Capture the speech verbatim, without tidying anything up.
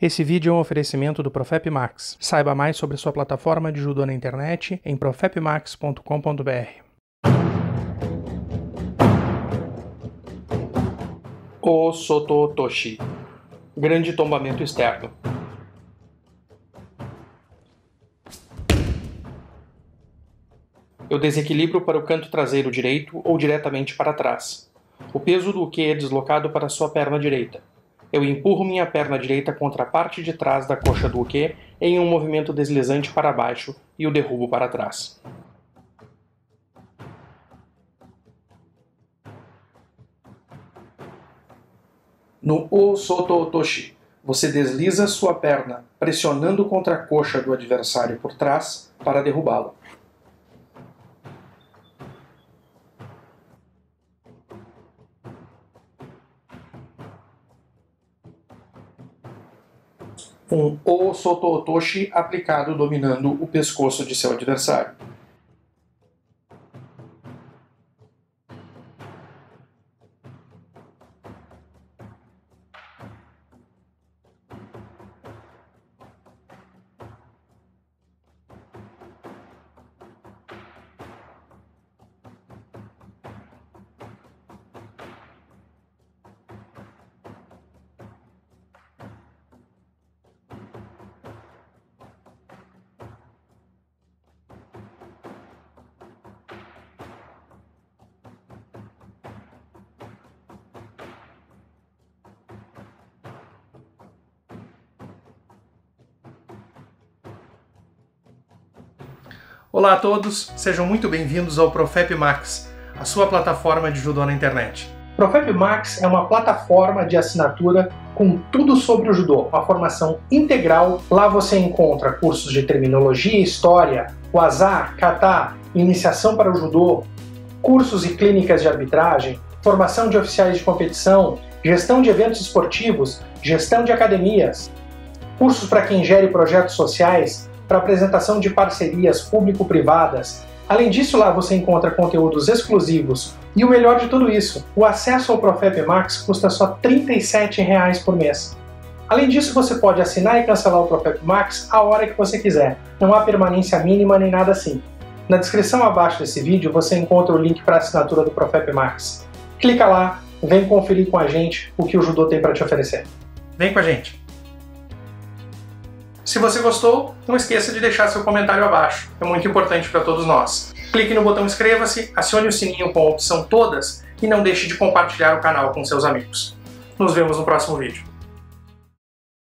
Esse vídeo é um oferecimento do Profep Max. Saiba mais sobre sua plataforma de judô na internet em profep max ponto com ponto br. O Soto Toshi. Grande tombamento externo. Eu desequilibro para o canto traseiro direito ou diretamente para trás. O peso do uke é deslocado para sua perna direita. Eu empurro minha perna direita contra a parte de trás da coxa do uke em um movimento deslizante para baixo e o derrubo para trás. No O Soto Toshi, você desliza sua perna pressionando contra a coxa do adversário por trás para derrubá-lo. Um O Soto Toshi aplicado dominando o pescoço de seu adversário. Olá a todos, sejam muito bem-vindos ao Profep Max, a sua plataforma de judô na internet. Profep Max é uma plataforma de assinatura com tudo sobre o judô, uma formação integral. Lá você encontra cursos de terminologia, história, waza, kata, iniciação para o judô, cursos e clínicas de arbitragem, formação de oficiais de competição, gestão de eventos esportivos, gestão de academias, cursos para quem gere projetos sociais, para apresentação de parcerias público-privadas. Além disso, lá você encontra conteúdos exclusivos. E o melhor de tudo isso, o acesso ao Profep Max custa só trinta e sete reais por mês. Além disso, você pode assinar e cancelar o Profep Max a hora que você quiser. Não há permanência mínima nem nada assim. Na descrição abaixo desse vídeo você encontra o link para a assinatura do Profep Max. Clica lá, vem conferir com a gente o que o judô tem para te oferecer. Vem com a gente! Se você gostou, não esqueça de deixar seu comentário abaixo, é muito importante para todos nós. Clique no botão inscreva-se, acione o sininho com a opção todas e não deixe de compartilhar o canal com seus amigos. Nos vemos no próximo vídeo.